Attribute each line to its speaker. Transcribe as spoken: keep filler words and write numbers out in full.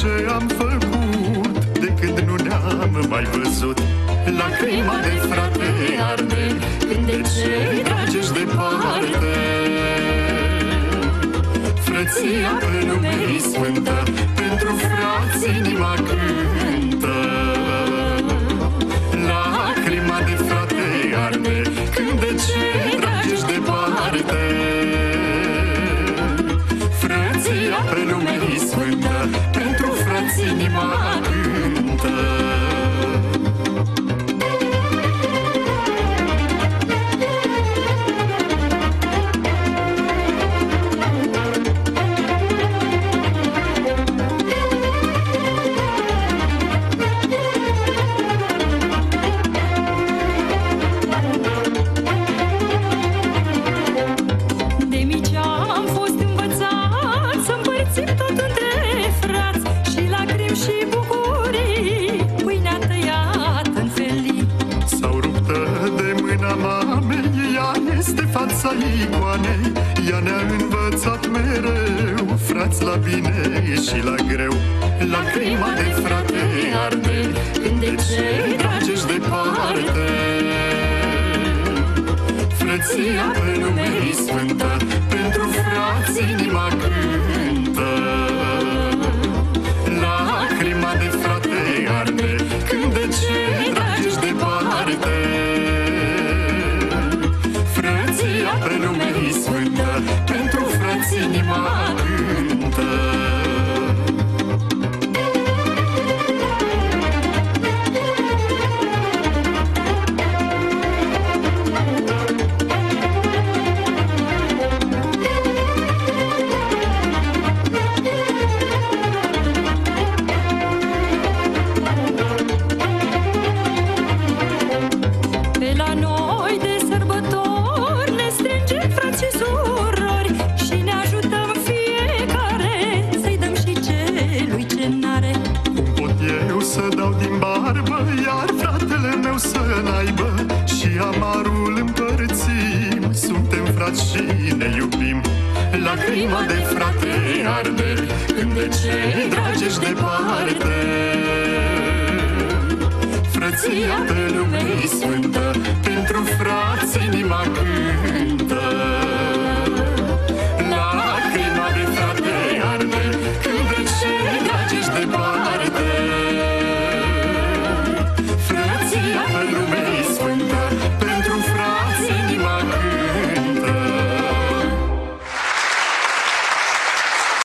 Speaker 1: ce am făcut de când nu ne-am mai văzut. Lacrima de frate arde când de cei dragi-și departe. Frăția pe lume-i sfântă, pentru frați inima cântă. Lacrima de frate arde când de cei dragi-și departe. Frăția pe lume-i sfântă, pentru frați inima cântă. Fața icoanei, ea ne-a învățat mereu, frați la bine și la greu. Lacrima de frate arde când de cei dragi-și departe. Frăția pe lume-i sfântă, pentru frați inima cântă. Lacrima de frate arde când de cei dragi-și departe. Pe lume-i sfântă, pentru frați inima cântă. Pe la noi de sărbători ne strângem frați și surori și ne ajutăm fiecare să-i dăm și celui ce n-are. Cum pot eu să dau din barbă, iar fratele meu să n-aibă? Și amarul împărțim, suntem frați și ne iubim. Lacrima de frate arde când de cei dragi-și departe. Frăția pe lume-i sfântă,